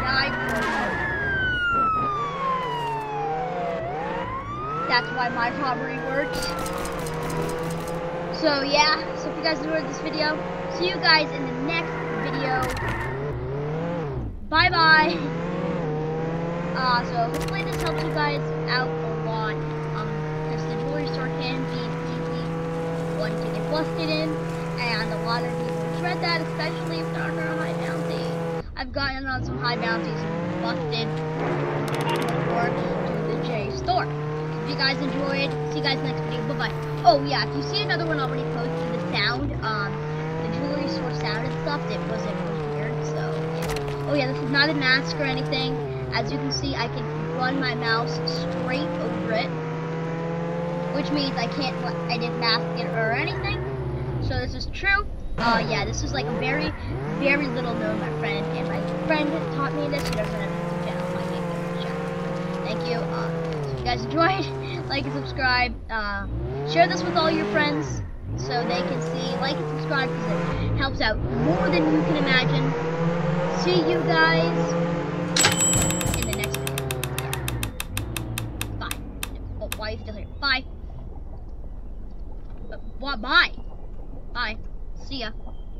died for you. That's why my robbery works. So yeah, so if you guys enjoyed this video, see you guys in the next video. Bye bye. So hopefully this helps you guys out a lot. Because the jewelry store can be an easy one to get busted in, and a lot of people dread that, especially if they're under a high bounty. I've gotten on some high bounties and busted before to the J store. If you guys enjoyed, see you guys next video. Bye bye. Oh yeah, if you see another one already posted, the sound, the jewelry store sound and stuff, it was weird. So yeah. Oh yeah, this is not a mask or anything. As you can see, I can run my mouse straight over it, which means I didn't mask it or anything. So this is true. Yeah, this is like a very, very little known my friend, and my friend taught me this. He doesn't have a YouTube channel. I can't give him a channel. Thank you. So if you guys enjoyed, like and subscribe. Share this with all your friends so they can see. Like and subscribe because it helps out more than you can imagine. See you guys in the next video. Yeah. Bye. Oh, why are you still here? Bye. Bye. Bye. See ya.